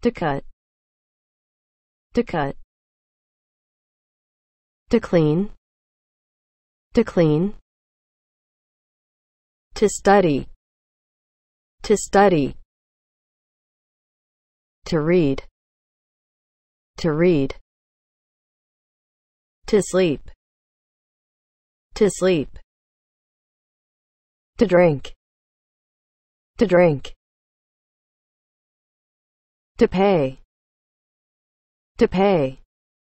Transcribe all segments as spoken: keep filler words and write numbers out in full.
To cut. To cut. To clean. To clean. To study. To study. To read. To read. To sleep. To sleep. To drink. To drink. To pay. To pay.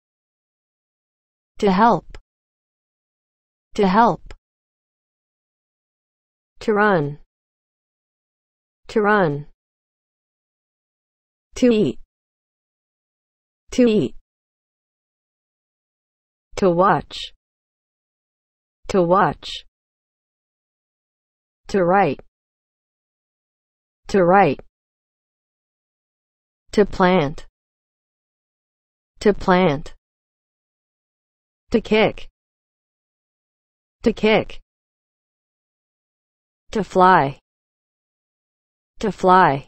To help. To help. To run. To run. To eat. To eat. To watch. To watch. To write. To write. To plant. To plant. To kick. To kick. To fly. To fly.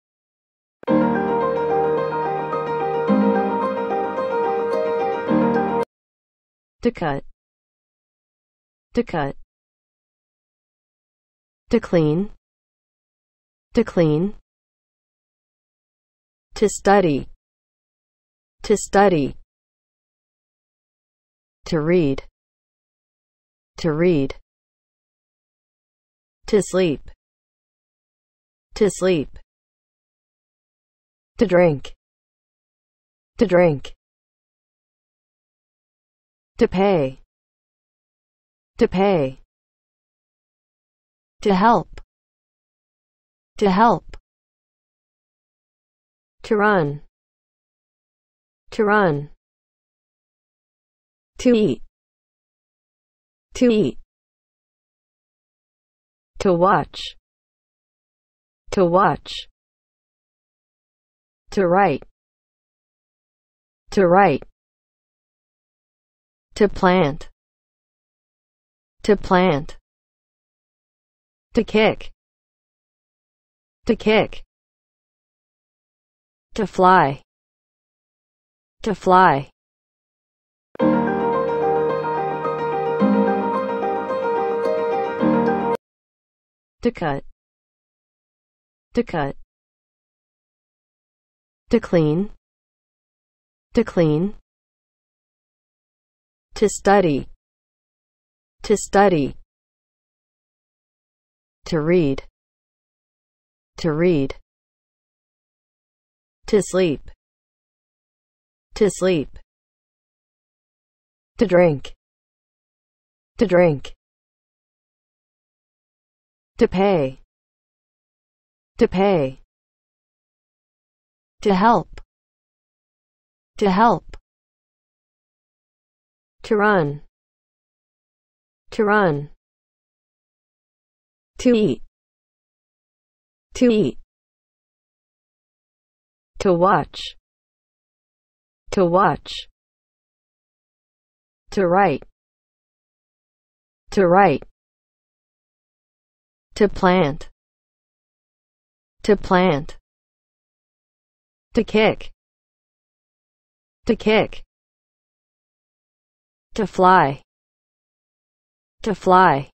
To cut. To cut. To clean. To clean. To study. To study. To read. To read. To sleep. To sleep. To drink. To drink. To pay. To pay. To help. To help. To run. To run. To eat. To eat. To watch. To watch. To write. To write. To plant. To plant. To kick. To kick. To fly. To fly. To cut. To cut. To clean. To clean. To study. To study. To read. To read. To sleep. To sleep. To drink. To drink. To pay. To pay. To help. To help. To run. To run. To eat. To eat. To watch. To watch. To write. To write. To plant. To plant. To kick. To kick. To fly. To fly.